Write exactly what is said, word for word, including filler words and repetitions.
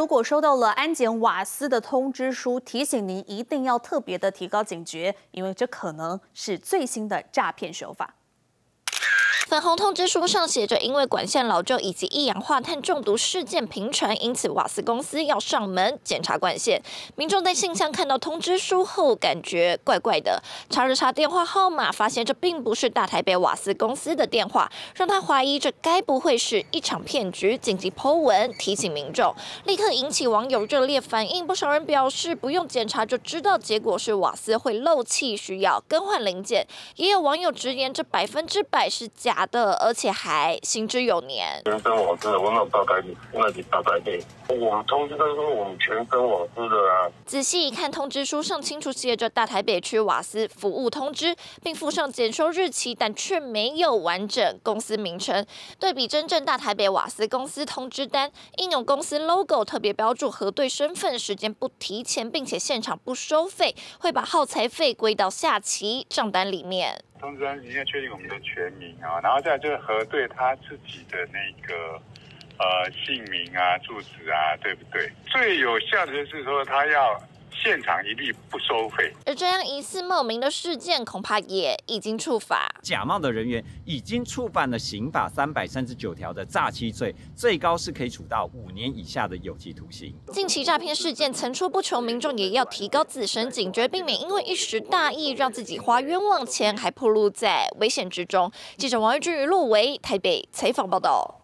如果收到了安检瓦斯的通知书，提醒您一定要特别的提高警觉，因为这可能是最新的诈骗手法。 粉红通知书上写着，因为管线老旧以及一氧化碳中毒事件频传，因此瓦斯公司要上门检查管线。民众在信箱看到通知书后，感觉怪怪的，查了查电话号码，发现这并不是大台北瓦斯公司的电话，让他怀疑这该不会是一场骗局，紧急 po 文提醒民众，立刻引起网友热烈反应。不少人表示，不用检查就知道结果是瓦斯会漏气，需要更换零件。也有网友直言，这百分之百是假的，而且还行之有年。 全身瓦斯的，我那大概那里大概对，我们通知都说我们全身瓦斯的啊。 仔细一看，通知书上清楚写着大台北区瓦斯服务通知，并附上检收日期，但却没有完整公司名称。对比真正大台北瓦斯公司通知单，应有公司 logo 特别标注核对身份，时间不提前，并且现场不收费，会把耗材费归到下期账单里面。 通知单一定要确定我们的全名啊，然后再来就是核对他自己的那个呃姓名啊、住址啊，对不对？最有效的就是说他要现场一律不收费。 而这样疑似冒名的事件，恐怕也已经触法。 假冒的人员已经触犯了刑法三百三十九条的诈欺罪，最高是可以处到五年以下的有期徒刑。 近期诈骗事件层出不穷，民众也要提高自身警觉，避免因为一时大意让自己花冤枉钱，还暴露在危险之中。记者王玉君、余路维台北采访报道。